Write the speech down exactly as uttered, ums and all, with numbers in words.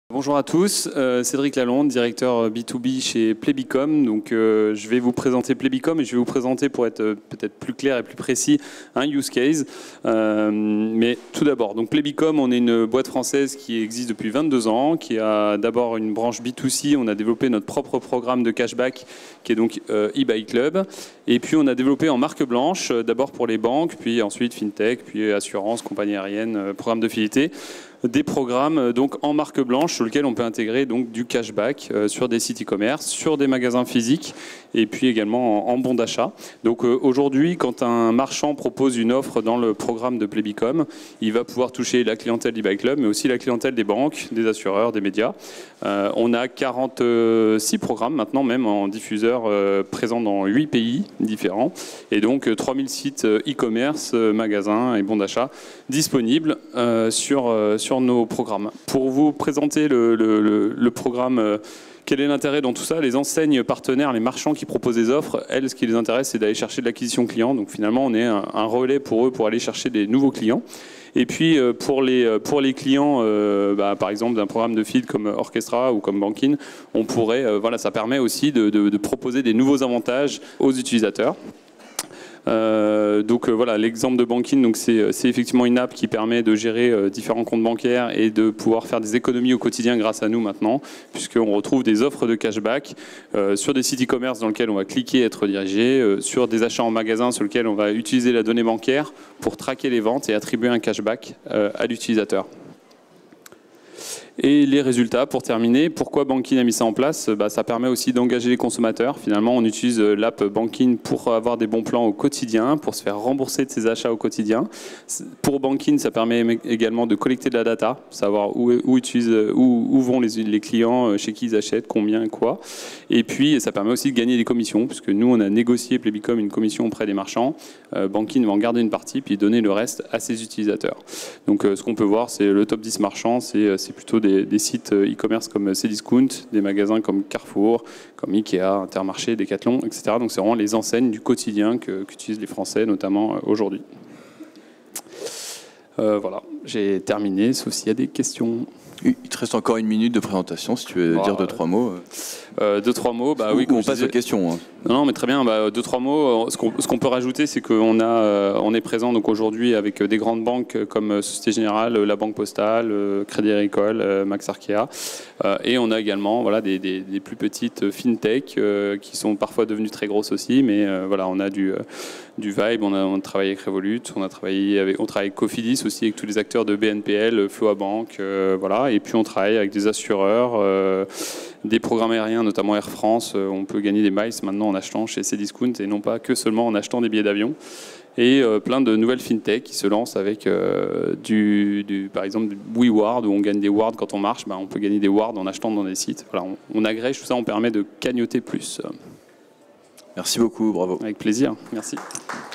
Bonjour à tous, euh, Cédric Lalonde, directeur B deux B chez Plebicom. Donc, euh, je vais vous présenter Plebicom et je vais vous présenter, pour être euh, peut-être plus clair et plus précis, un use case. Euh, mais tout d'abord, donc Plebicom, on est une boîte française qui existe depuis vingt-deux ans, qui a d'abord une branche B deux C. On a développé notre propre programme de cashback qui est donc euh, eBay Club. Et puis, on a développé en marque blanche, euh, d'abord pour les banques, puis ensuite FinTech, puis assurance, compagnie aérienne, euh, programme de fidélité. Des programmes donc en marque blanche sur lesquels on peut intégrer donc du cashback euh, sur des sites e-commerce, sur des magasins physiques et puis également en, en bon d'achat. Donc euh, aujourd'hui, quand un marchand propose une offre dans le programme de Plebicom, il va pouvoir toucher la clientèle d'eBay Club, mais aussi la clientèle des banques, des assureurs, des médias. Euh, on a quarante-six programmes maintenant, même en diffuseur euh, présents dans huit pays différents, et donc euh, trois mille sites e-commerce, euh, magasins et bons d'achat disponibles euh, sur, euh, sur sur nos programmes. Pour vous présenter le, le, le, le programme, euh, quel est l'intérêt dans tout ça? Les enseignes partenaires, les marchands qui proposent des offres, elles, ce qui les intéresse, c'est d'aller chercher de l'acquisition client. Donc finalement, on est un, un relais pour eux pour aller chercher des nouveaux clients. Et puis euh, pour, les, pour les clients, euh, bah, par exemple d'un programme de feed comme Orchestra ou comme Bankin, on pourrait, euh, voilà, ça permet aussi de, de, de proposer des nouveaux avantages aux utilisateurs. Euh, donc euh, voilà, l'exemple de Bankin, donc c'est effectivement une app qui permet de gérer euh, différents comptes bancaires et de pouvoir faire des économies au quotidien grâce à nous maintenant, puisqu'on retrouve des offres de cashback euh, sur des sites e-commerce dans lesquels on va cliquer et être dirigé, euh, sur des achats en magasin sur lesquels on va utiliser la donnée bancaire pour traquer les ventes et attribuer un cashback euh, à l'utilisateur. Et les résultats, pour terminer, pourquoi Bankin a mis ça en place? Bah, ça permet aussi d'engager les consommateurs. Finalement, on utilise l'app Bankin pour avoir des bons plans au quotidien, pour se faire rembourser de ses achats au quotidien. Pour Bankin, ça permet également de collecter de la data, savoir où, où, utilisent, où, où vont les, les clients, chez qui ils achètent, combien, quoi. Et puis, ça permet aussi de gagner des commissions, puisque nous, on a négocié Plebicom une commission auprès des marchands. Euh, Bankin va en garder une partie, puis donner le reste à ses utilisateurs. Donc, euh, ce qu'on peut voir, c'est le top dix marchands, c'est plutôt des Des, des sites e-commerce comme Cdiscount, des magasins comme Carrefour, comme Ikea, Intermarché, Decathlon, et cetera. Donc c'est vraiment les enseignes du quotidien qu'utilisent les Français, notamment aujourd'hui. Euh, voilà, j'ai terminé, sauf s'il y a des questions. Il te reste encore une minute de présentation, si tu veux bah, dire deux, trois mots. Euh, deux, trois mots, bah oui. On passe aux questions. Hein. Non, non, mais très bien. Bah, deux, trois mots. Ce qu'on ce qu'on peut rajouter, c'est qu'on a, euh, on est présent donc aujourd'hui avec des grandes banques comme Société Générale, la Banque Postale, Crédit Agricole, Max Arkea, euh, et on a également voilà des, des, des plus petites fintech euh, qui sont parfois devenues très grosses aussi, mais euh, voilà, on a du euh, du Vibe, on a, on a travaillé avec Revolut, on a travaillé avec, on travaille avec Cofidis aussi, avec tous les acteurs de B N P L, Floabank, euh, voilà, et puis on travaille avec des assureurs, euh, des programmes aériens, notamment Air France. Euh, on peut gagner des miles maintenant en achetant chez Cdiscount et non pas que seulement en achetant des billets d'avion. Et euh, plein de nouvelles fintech qui se lancent avec euh, du, du, par exemple, du WeWard, où on gagne des wards quand on marche. Ben, on peut gagner des wards en achetant dans des sites. Voilà, on, on agrège tout ça, on permet de cagnotter plus. Merci beaucoup, bravo. Avec plaisir, merci.